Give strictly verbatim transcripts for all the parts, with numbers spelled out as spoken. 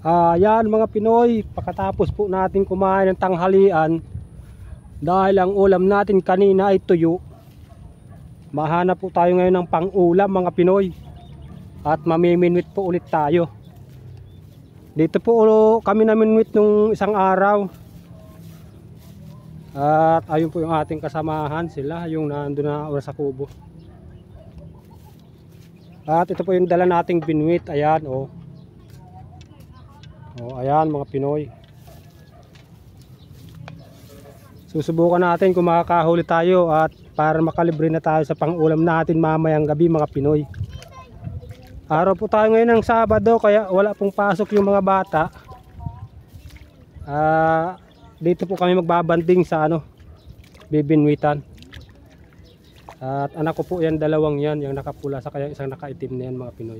Ayan mga Pinoy, pagkatapos po natin kumain ng tanghalian, dahil ang ulam natin kanina ay tuyo, mahanap po tayo ngayon ng pang-ulam mga Pinoy. At mamiminwit po ulit tayo. Dito po kami naminwit nung isang araw. At ayun po yung ating kasamahan, sila yung nandun na sa kubo. At ito po yung dala nating binwit. Ayan o. Oh. Oh, ayan mga Pinoy. Susubukan natin kung makakahuli tayo at para makalibre na tayo sa pang-ulam natin mamayang gabi mga Pinoy. Araw po tayo ngayon ng Sabado kaya wala pong pasok yung mga bata. Ah, dito po kami magbabanding sa ano, bibinwitan. At anak ko po yan, dalawang yan, yung nakapula sa kaya isang nakaitim na yan mga Pinoy.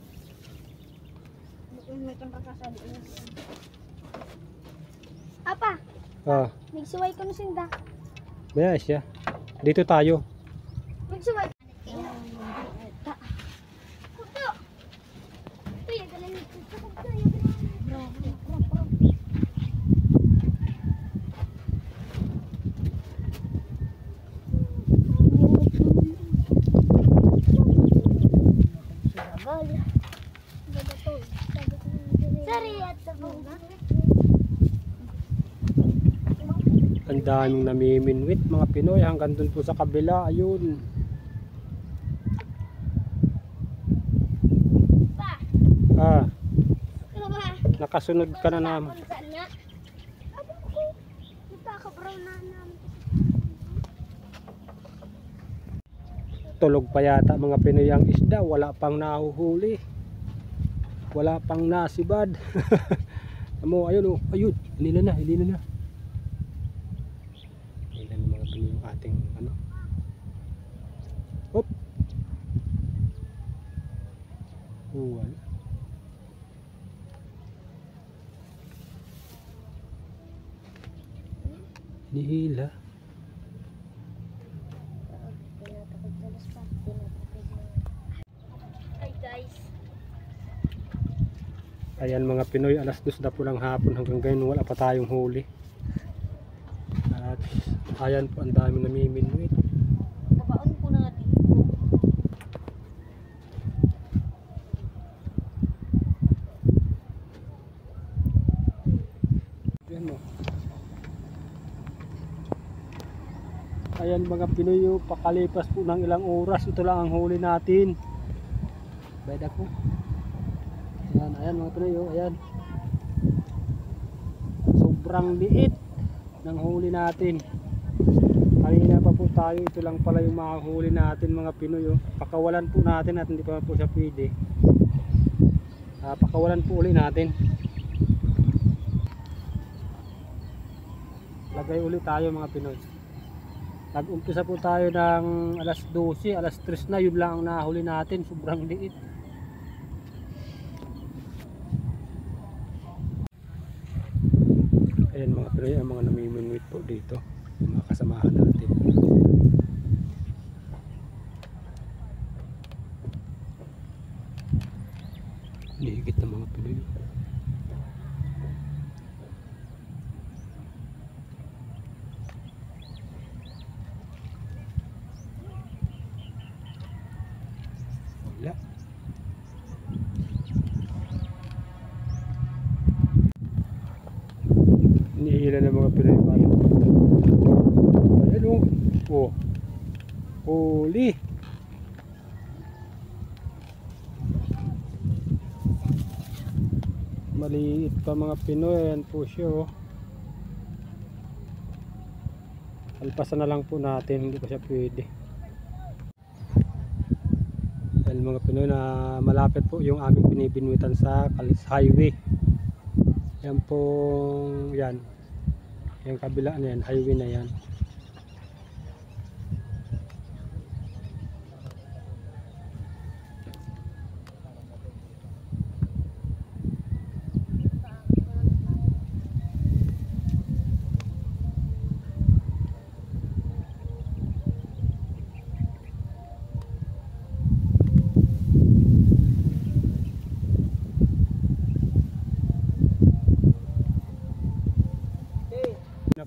Apa? Ah, Nagsuway ko na sinda. baya siya. Dito tayo. Nagsuway. Ang daming namiminwit mga Pinoy hanggang dun po sa kabila. Ayun. Ah, nakasunod ka na naman. Tulog pa yata mga Pinoy ang isda. Wala pang nahuhuli. Wala pang nasibad. Amo, ayun oh, ayun. Hilila na, hilila na. Hilila na mga Pinoy yung ating ano. Hop. Oh, wala. Nihila. Hi guys. Ayan mga Pinoy, alas dos na po ng hapon hanggang ngayon wala pa tayong huli. At ayan po ang daming namiminwit. Kabaon ko na natin. Ayan o. Ayan mga Pinoy, oh, pakalipas po ng ilang oras, ito lang ang huli natin. Bayad ako. Ayan, ayan mga Pinoy, oh, ayan. Sobrang liit ng huli natin. Kanina pa po tayo, ito lang pala yung makahuli natin mga Pinoy. Oh. Pakawalan po natin at hindi pa po siya pwede. Uh, pakawalan po uli natin. Lagay ulit tayo mga Pinoy. Nag-umpisa po tayo ng alas dose, alas tres na, yun lang ang nahuli natin. Sobrang liit. Ayan mga Pinoy, ang mga namiminwit po dito, mga kasamahan natin. Higit na mga Pinoy. Wala. Inihila ng mga Pinoy pala. Ayan o. Oh. Huli. Maliit pa mga Pinoy. Ayan po siya o. Alpasan na lang po natin. Hindi pa siya pwede. Dahil mga Pinoy na malapit po yung aming binibinwitan sa Calis Highway. Yan pong yan. Yung kabila na yan, highway na yan.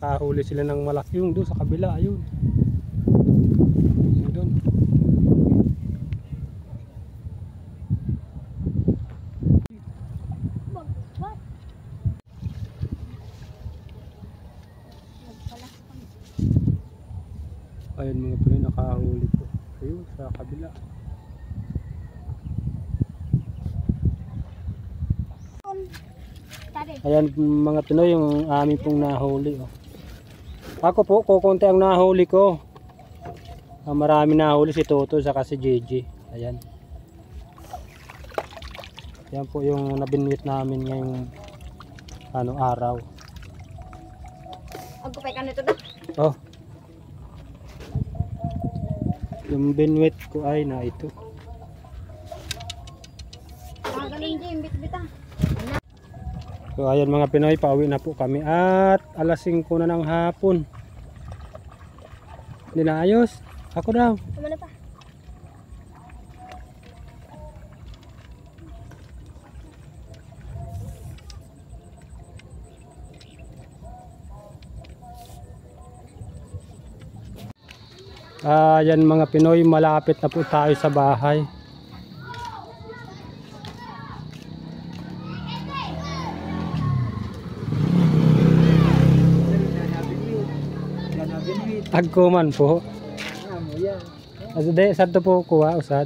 nakahuli sila ng malaki yung doon sa kabila, ayun. Yung doon. What? Nagpalas kami. Ayun mga Pinoy, nakahuli po. Ayun, sa kabila. Tari. Ayan mga Pinoy, yung amin pong nahuli. Oh. Ako po, kukunti ang nahuli ko. Ah, marami nahuli si Toto saka si J J. Ayan. Yan po yung nabinwit namin ngayong ano, araw. Agupay ka nito da. Oh. Yung binwit ko ay na ito. Ah, ganun din, bit-bita. So ayan mga Pinoy, pauwi na po kami at alas singko na ng hapon. Hindi na ayos. Ako daw. Tama na pa. Ayan mga Pinoy, malapit na po tayo sa bahay. Agkuman po. Ade sad to po kuha usad.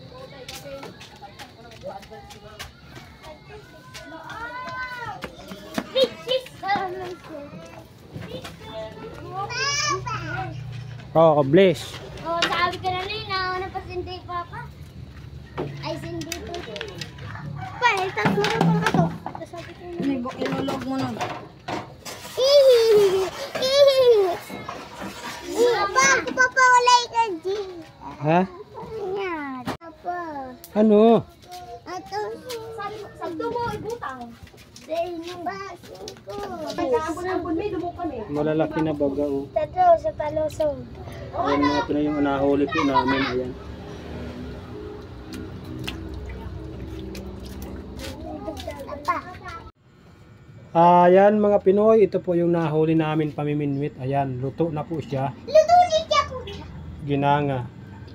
Oh, bless. Oh, sabi ka na rin, nauna pa sindi papa. Ay, sindi po. Pa, itas mo na pang ato. Tapos sabi ko na. Ilulog mo nun. Papa, papa, wala ka din. Ha? Yan. Papa. Ano? Ato. Sabto mo, ibutang. Dahil yung baso ko. Pagka-ampun-ampun may dumok kami. Malalaki na baga oh. Tatlo sa talusong. Ayan mga Pinoy, yung nahuli po namin. Ayan. Ayan mga Pinoy, ito po yung nahuli namin pamiminwit. Ayan, luto na po siya. Luto ni Jaco. Ginanga.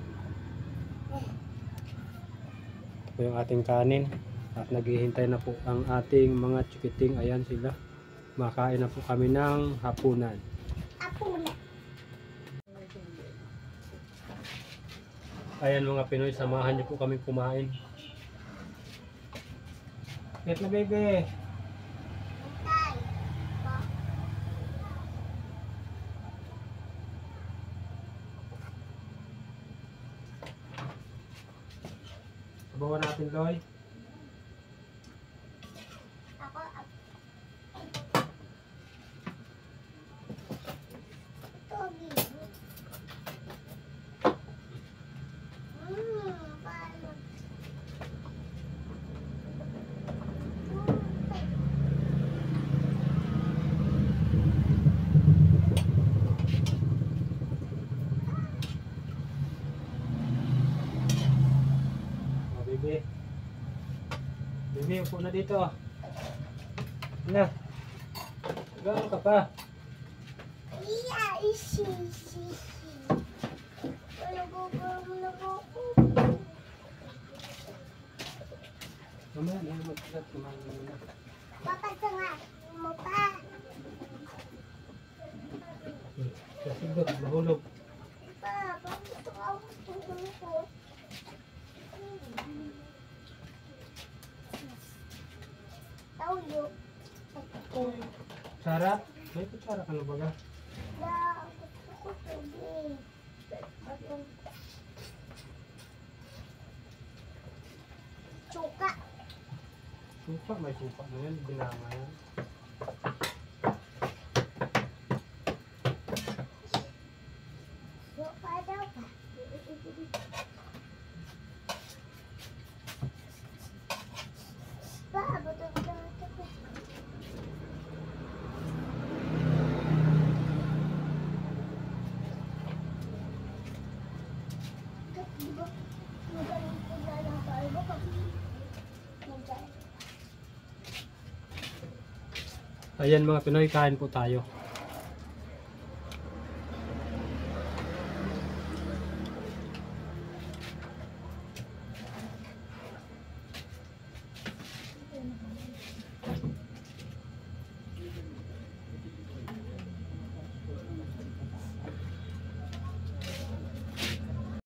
Ito po yung ating kanin. At naghihintay na po ang ating mga chikiting. Ayan sila. Makain na po kami ng hapunan. Ako na. Ayan mga Pinoy, samahan niyo po kami kumain. Get na baby. Sabawan natin, Loy. Ako, ako. Togi. Mm, paano? Oh, baby. Baby, upo na dito. Na. Gano'n ka pa? Iya, isi, isi, isi. Wala ko pa, wala ko po. Mamaya na, magkakat. Kumain mo na. Papa, tanga mo pa. Kasi ba't mahulog? Pa, bakit ito ako tutulog ko? Taulo. Ako. Sarap? May kutsara ka na baga? Na, gusto ko tubig. Ako. Suka. Suka, may suka na yan. Binanga yan. Suka daw pa. Pa, ba't ang dami ko? Di ba? Magaling ko na lang tayo. Baka mag- Ayan mga Pinoy, kain po tayo.